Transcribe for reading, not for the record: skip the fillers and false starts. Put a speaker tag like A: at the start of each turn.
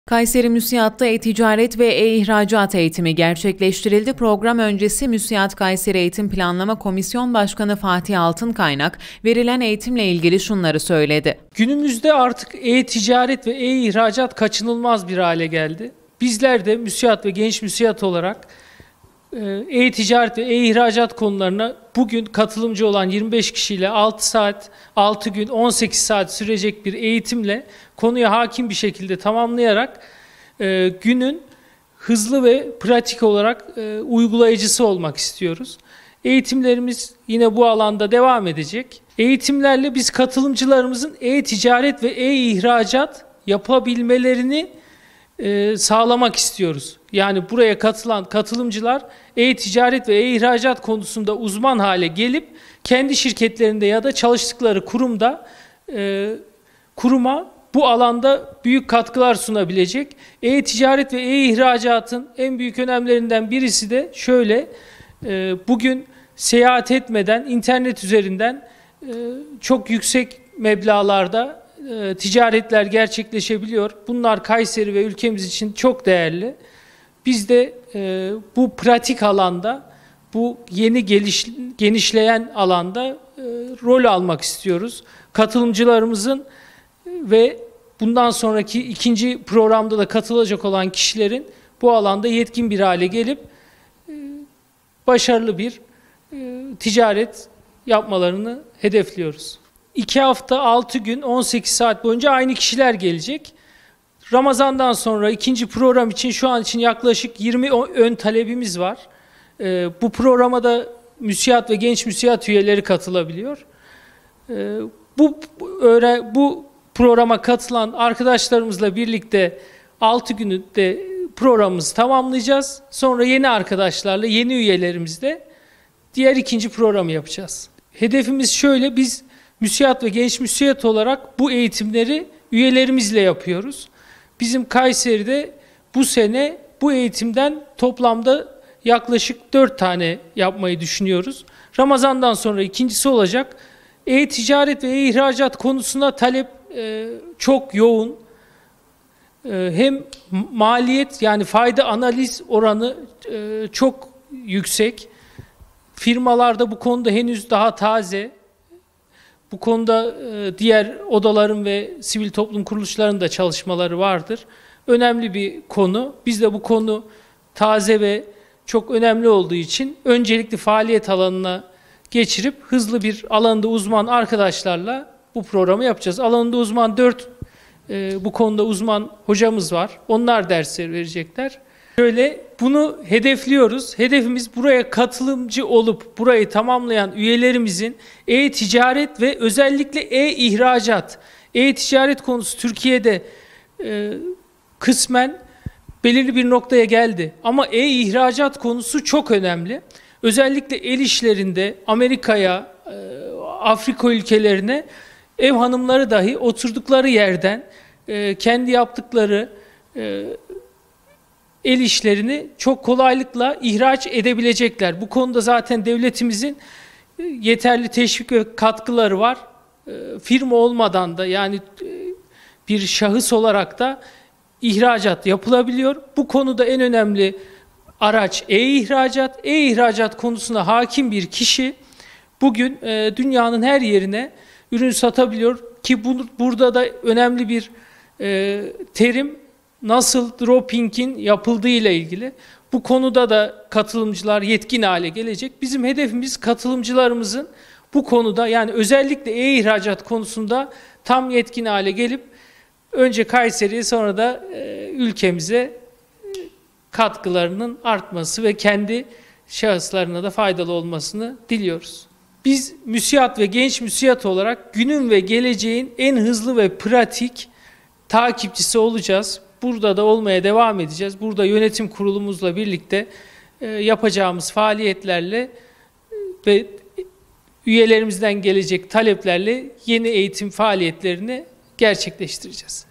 A: Kayseri MÜSİAD'da e-ticaret ve e-ihracat eğitimi gerçekleştirildi. Program öncesi MÜSİAD Kayseri Eğitim Planlama Komisyon Başkanı Fatih Altınkaynak verilen eğitimle ilgili şunları söyledi.
B: Günümüzde artık e-ticaret ve e-ihracat kaçınılmaz bir hale geldi. Bizler de MÜSİAD ve Genç MÜSİAD olarak e-ticaret ve e-ihracat konularına bugün katılımcı olan 25 kişiyle 6 saat, 6 gün, 18 saat sürecek bir eğitimle konuya hakim bir şekilde tamamlayarak günün hızlı ve pratik olarak uygulayıcısı olmak istiyoruz. Eğitimlerimiz yine bu alanda devam edecek. Eğitimlerle biz katılımcılarımızın e-ticaret ve e-ihracat yapabilmelerini sağlamak istiyoruz. Yani buraya katılan katılımcılar e-ticaret ve e-ihracat konusunda uzman hale gelip kendi şirketlerinde ya da çalıştıkları kuruma bu alanda büyük katkılar sunabilecek. E-ticaret ve e-ihracatın en büyük önemlerinden birisi de şöyle: bugün seyahat etmeden internet üzerinden çok yüksek meblağlarda ticaretler gerçekleşebiliyor. Bunlar Kayseri ve ülkemiz için çok değerli. Biz de bu pratik alanda, bu yeni genişleyen alanda rol almak istiyoruz. Katılımcılarımızın ve bundan sonraki ikinci programda da katılacak olan kişilerin bu alanda yetkin bir hale gelip başarılı bir ticaret yapmalarını hedefliyoruz. 2 hafta 6 gün 18 saat boyunca aynı kişiler gelecek. Ramazan'dan sonra ikinci program için şu an için yaklaşık 20 ön talebimiz var. Bu programa da MÜSİAD ve Genç MÜSİAD üyeleri katılabiliyor. Bu programa katılan arkadaşlarımızla birlikte 6 günde programımızı tamamlayacağız. Sonra yeni arkadaşlarla, yeni üyelerimizle diğer ikinci programı yapacağız. Hedefimiz şöyle: biz MÜSİAD ve Genç MÜSİAD olarak bu eğitimleri üyelerimizle yapıyoruz. Bizim Kayseri'de bu sene bu eğitimden toplamda yaklaşık 4 tane yapmayı düşünüyoruz. Ramazan'dan sonra ikincisi olacak. E-ticaret ve e-ihracat konusunda talep çok yoğun. Hem maliyet, yani fayda analiz oranı çok yüksek. Firmalarda bu konuda henüz daha taze. Bu konuda diğer odaların ve sivil toplum kuruluşlarının da çalışmaları vardır. Önemli bir konu. Biz de bu konu taze ve çok önemli olduğu için öncelikli faaliyet alanına geçirip hızlı bir alanda uzman arkadaşlarla bu programı yapacağız. Alanında uzman 4 bu konuda uzman hocamız var. Onlar dersler verecekler. Şöyle bunu hedefliyoruz. Hedefimiz buraya katılımcı olup burayı tamamlayan üyelerimizin e-ticaret ve özellikle e-ihracat. E-ticaret konusu Türkiye'de kısmen belirli bir noktaya geldi. Ama e-ihracat konusu çok önemli. Özellikle el işlerinde Amerika'ya, Afrika ülkelerine ev hanımları dahi oturdukları yerden kendi yaptıkları el işlerini çok kolaylıkla ihraç edebilecekler. Bu konuda zaten devletimizin yeterli teşvik ve katkıları var. Firma olmadan da, yani bir şahıs olarak da ihracat yapılabiliyor. Bu konuda en önemli araç e-ihracat. E-ihracat konusuna hakim bir kişi bugün dünyanın her yerine ürün satabiliyor ki burada da önemli bir terim nasıl dropshipping'in yapıldığı ile ilgili. Bu konuda da katılımcılar yetkin hale gelecek. Bizim hedefimiz katılımcılarımızın bu konuda, yani özellikle e-ihracat konusunda tam yetkin hale gelip önce Kayseri'ye sonra da ülkemize katkılarının artması ve kendi şahıslarına da faydalı olmasını diliyoruz. Biz MÜSİAD ve Genç MÜSİAD olarak günün ve geleceğin en hızlı ve pratik takipçisi olacağız. Burada da olmaya devam edeceğiz. Burada yönetim kurulumuzla birlikte yapacağımız faaliyetlerle ve üyelerimizden gelecek taleplerle yeni eğitim faaliyetlerini gerçekleştireceğiz.